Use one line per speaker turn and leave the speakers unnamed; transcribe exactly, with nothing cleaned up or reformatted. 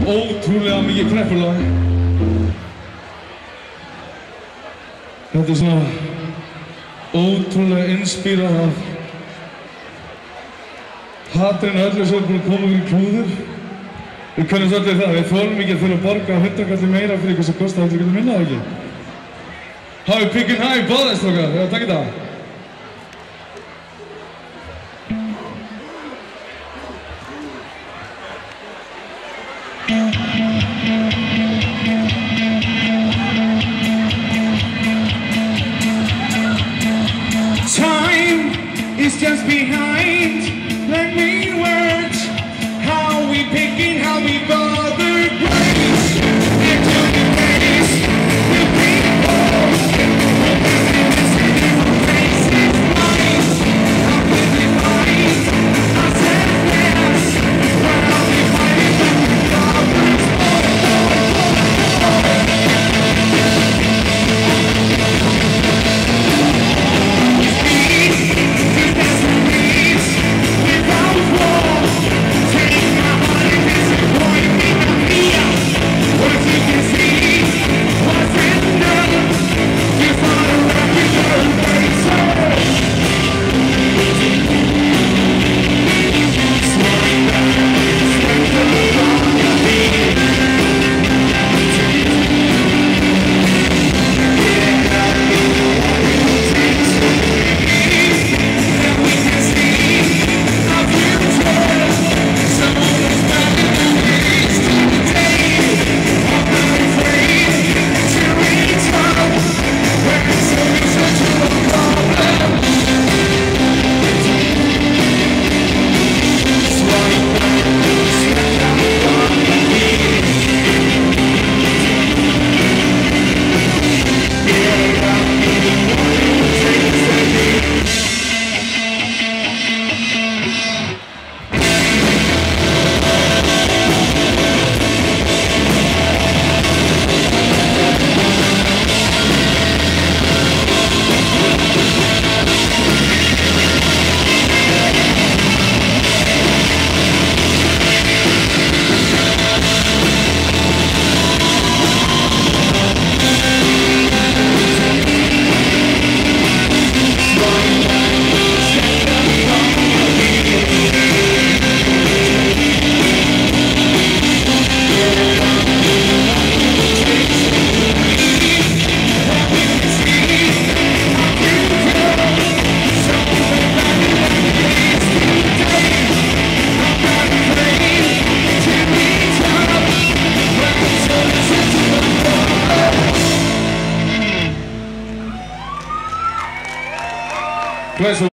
ótrúlega mikið kreppulag. Þetta er svona ótrúlega inspírað af hatrinu öllu sem er búin að koma í klúður. Við kunnum svolítið það, við þolum ekki að þurfa að borga hundrakalli meira fyrir eitthvað sem kostar allir getur minna það ekki. Hafið pikkin hæg báðið strókar, já takk í dag.
Time is just behind, let me words. How we picking, how we bother grace. And to the face, the people. This face is mine. How can we find ourselves less? Where are we fighting back the problems?
Pleasure.